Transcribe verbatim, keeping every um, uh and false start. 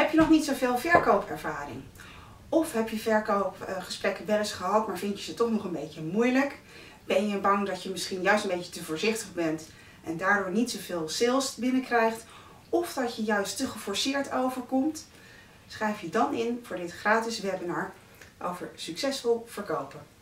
Heb je nog niet zoveel verkoopervaring? Of heb je verkoopgesprekken wel eens gehad, maar vind je ze toch nog een beetje moeilijk? Ben je bang dat je misschien juist een beetje te voorzichtig bent en daardoor niet zoveel sales binnenkrijgt? Of dat je juist te geforceerd overkomt? Schrijf je dan in voor dit gratis webinar over succesvol verkopen.